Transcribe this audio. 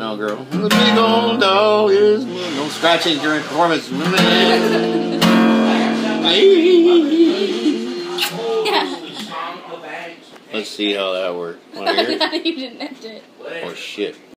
now, girl. The big old dog is no scratching during performance. Let's see how that worked. Want to hear it? You didn't end it. Oh shit.